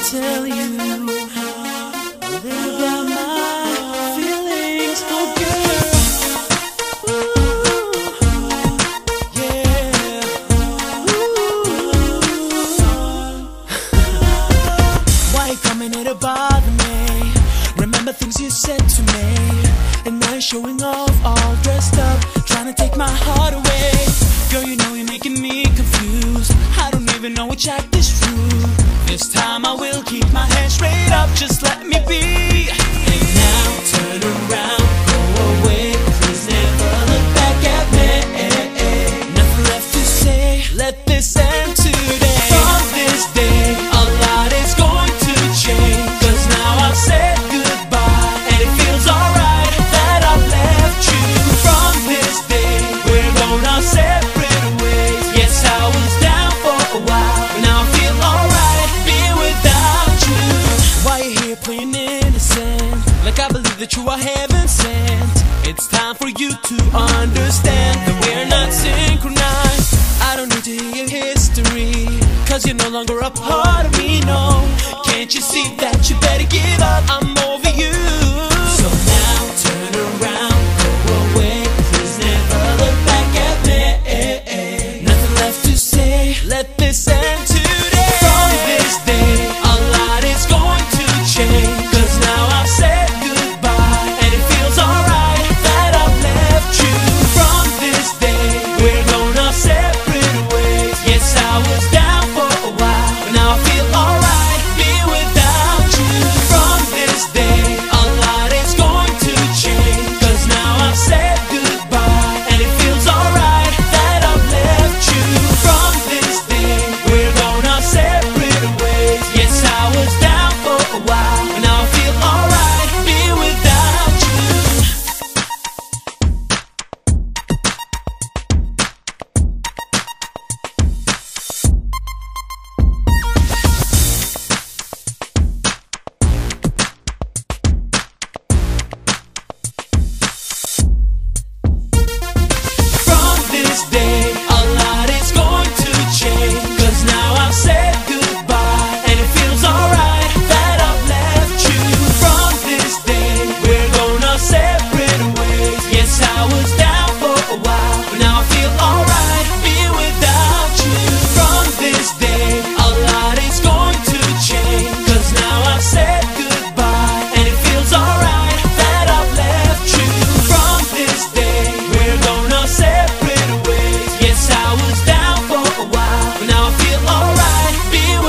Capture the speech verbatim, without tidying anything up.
tell you a little about my feelings, oh girl. Ooh, yeah. Ooh. Why you coming here to bother me? Remember things you said to me, and now you're showing off all dressed up, trying to take my heart away. Girl, you know you're making me confused. I don't even know which act is true. This time I will keep my head straight up, just let me be. And now turn around, go away, please never look back at me. Nothing left to say, let this end today. From this day, a lot is going to change, cause now I've said goodbye, and it feels alright that I've left you. From this day, we're gonna separate ways. Yes, I was down for a while, but now I feel alright being without you. Why you here playing innocent, like I believe that you are heaven sent? It's time for you to understand that we're not synchronized. I don't need to hear your history, cause you're no longer a part of me, no. Can't you see that you better give up? I'm over you. So now turn around, go away, please never look back at me. Nothing left to say, let this end today. From this day, a lot is going to change, cause now I've said goodbye, and it feels alright that I've left you. From this day, we're gonna separate ways. Yes, I was down for a while, but now I feel alright being without you. From this day, a lot is going to change, cause now I've said goodbye, and it feels alright that I've left you. From this day, we're gonna separate ways. Yes, I was down for a while, but now I feel alright being without you. From this day, a lot is going to change, cause now I've said goodbye, and it feels alright that I've left you. From this day, we're gonna separate ways. Yes, I was down for a while, but now I feel alright being without you. From this day, a lot is going to change, cause now I've said goodbye, and it feels alright that I've left you. From this day, we're gonna separate ways. Yes, I was down for a while, but now I feel alright being